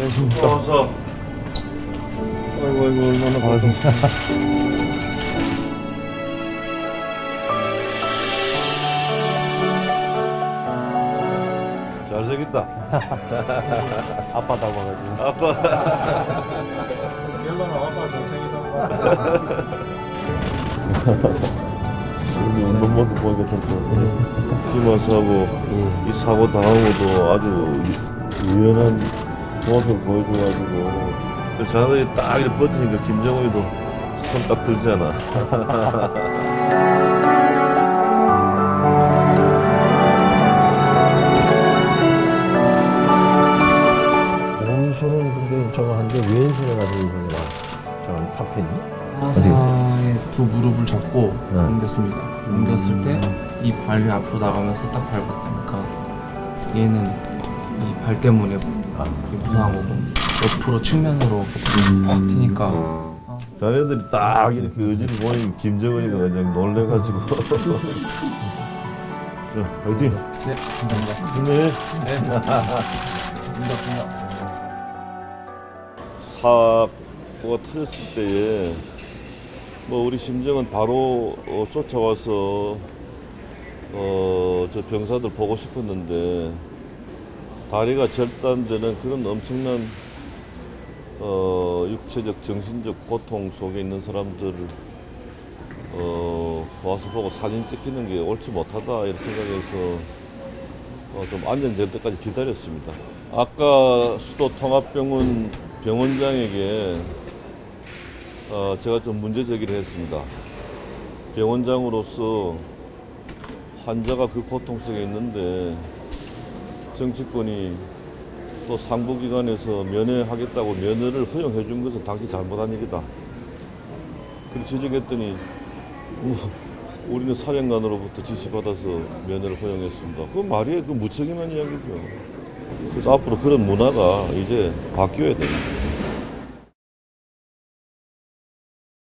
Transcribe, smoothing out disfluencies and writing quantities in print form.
안녕하십니까. 어서. 아이고 얼마나 반갑습니다. 잘생겼다. 아빠 닮아가지고. 아빠. 멜로는 아빠 잘생기다. 여기 운동 모습 보니까 참 좋은데. 심화사고 이 사고 당하고도 아주 유연한 모습을 보여줘가지고 자네들이 딱 이렇게 버티니까 김정우이도 손 딱 들잖아. 원수는 근데 저거 한데 왼손에 가지고 있는 거야. 저 탑텐이? 하사의 두 무릎을 잡고 네. 옮겼습니다. 옮겼을 때 이 발이 앞으로 나가면서 딱 밟았으니까 얘는 이 발 때문에 부상한 거고 옆으로 측면으로 팍 튀니까 자네들이 딱 이렇게 의지를 보인 김정은이가 그냥 놀래가지고. 자, 화이팅! 네, 감사합니다. 힘내! 네. 사고가 터졌을 때에 뭐 우리 심정은 바로 쫓아와서 저 병사들 보고 싶었는데 다리가 절단되는 그런 엄청난 육체적 정신적 고통 속에 있는 사람들을 와서 보고 사진 찍히는 게 옳지 못하다 이런 생각해서 좀 안정될 때까지 기다렸습니다. 아까 수도 통합병원 병원장에게 제가 좀 문제 제기를 했습니다. 병원장으로서 환자가 그 고통 속에 있는데 정치권이 또 상부기관에서 면회하겠다고 면회를 허용해 준 것은 당시 잘못한 일이다. 그렇게 지적했더니 우리는 사령관으로부터 지시받아서 면회를 허용했습니다. 그 말이 그 무책임한 이야기죠. 그래서 앞으로 그런 문화가 이제 바뀌어야 됩니다.